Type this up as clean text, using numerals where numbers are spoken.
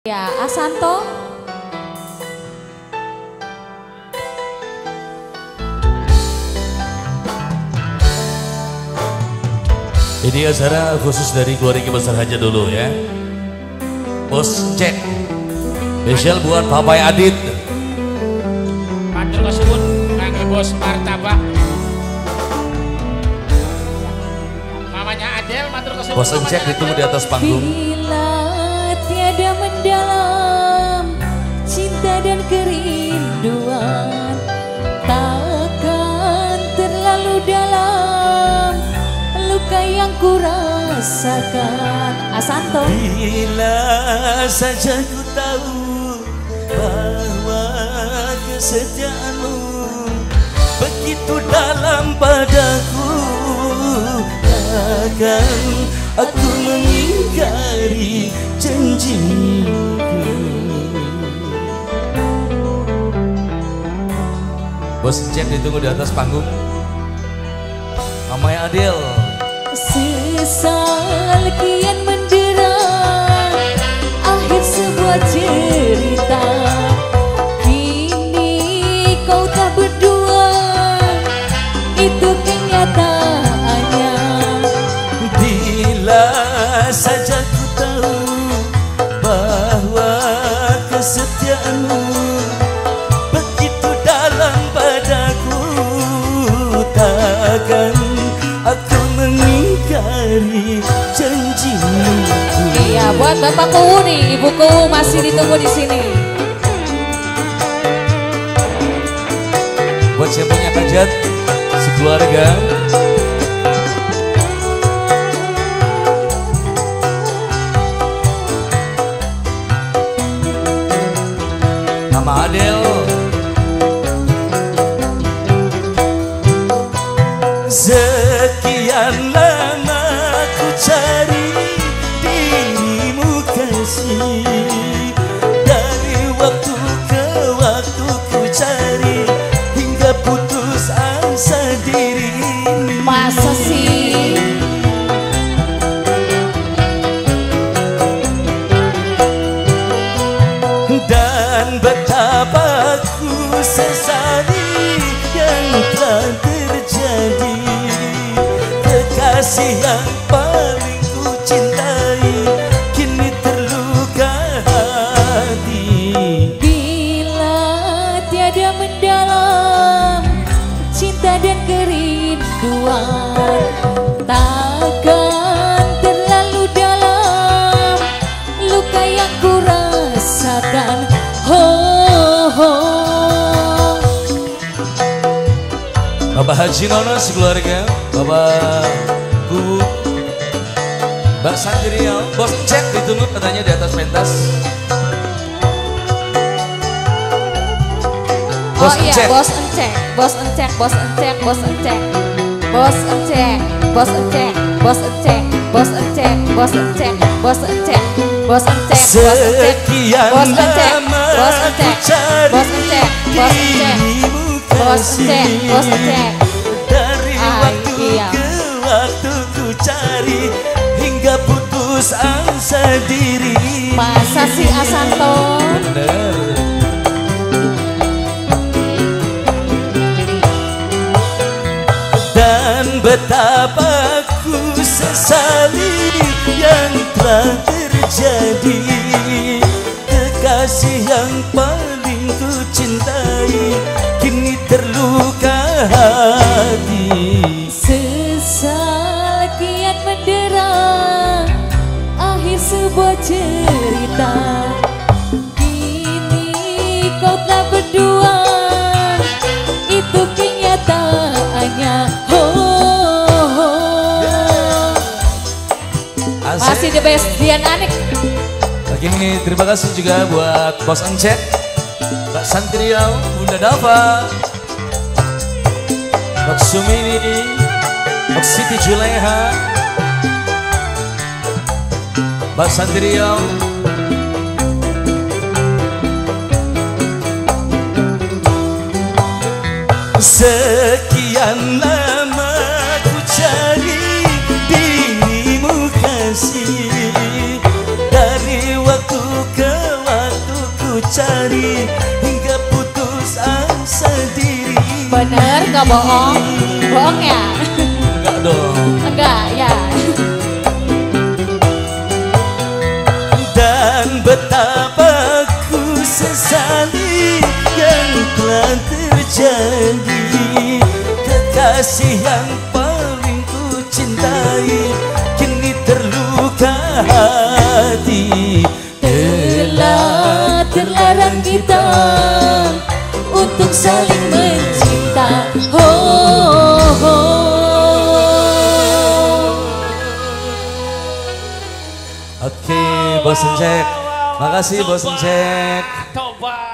Ya, Asanto. Ini acara khusus dari keluarga besar aja dulu ya. Bos cek spesial buat Papai Adit. Matur kasebut kangge Bos Martabak. Mamanya Adel matur kasebut. Bos cek ditunggu di atas panggung. Bila tiada mendalam cinta dan kerinduan, takkan terlalu dalam luka yang ku rasakan. Asanto. Bila saja ku tahu bahwa kesetiaanmu begitu dalam padaku, takkan aku mengingkari janjiku. Bos cek ditunggu di atas panggung. Mamai Adel. Sesal kian mendera, akhir sebuah cerita. Kini kau tak berdua, itu kenyataannya. Bila saja ku tahu bahwa kesetiaanmu begitu dalam padaku, takkan aku mengingkari janjimu. Iya, buat Bapak Kuwu nih, Ibu Kuwu masih ditunggu di sini. Buat siapa punya hajat sekeluarga, Mama Adel. Sekian lama ku cari dirimu kasih, dari waktu ke waktu ku cari hingga putus asa diri ini. Masa sih? Dan betapa ku sesali yang telah terjadi. Kekasih yang paling ku cintai kini terluka hati. Bila tiada mendalam cinta dan kerinduan, takkan terlalu dalam luka yang ku rasakan. Ho, ho. Bapak Haji Nono sekeluarga, Bapak Kuwu, Mbak Sandrial, Bos Cek ditunggu katanya di atas pentas. Oh iya, Bos Encek, Bos Encek, Bos Encek, Bos Encek, Bos Encek, Bos Encek, Bos Encek, Bos Encek, Bos Encek, Bos Encek, Bos Encek, Sekian Bos Encek, Bos Encek, Bos Encek, Bos Encek, Bos Encek, Bos Encek. dari waktu iya. ke waktu ku cari hingga putus asa diri. Masa sih Asanto? Bener. Dan betapa ku sesali yang telah terjadi. Kekasih yang paling ku cintai kini terluka hati. Sesal kian mendera, akhir sebuah cerita. Kini kau telah berdua, itu kenyataannya. Ho, ho. Masih the best, Dian Anik. Pagi ini terima kasih juga buat Bos Encek, Mbak Santriau, Bunda Dava, Mbak Sumini, Mbak Siti Juleha, Mbak Santriau, sekian lama ku cari dirimu kasih, dari waktu ke cari hingga putus asa diri. Bener gak bohong? Bohong ya? Enggak dong. Enggak ya. Dan betapa ku sesali yang telah terjadi. Kekasih yang paling ku cintai kini terluka hati. Telah terlarang kita untuk saling mencinta. Oh, Oke, Bos Encek. Makasih Bos Encek. Toba.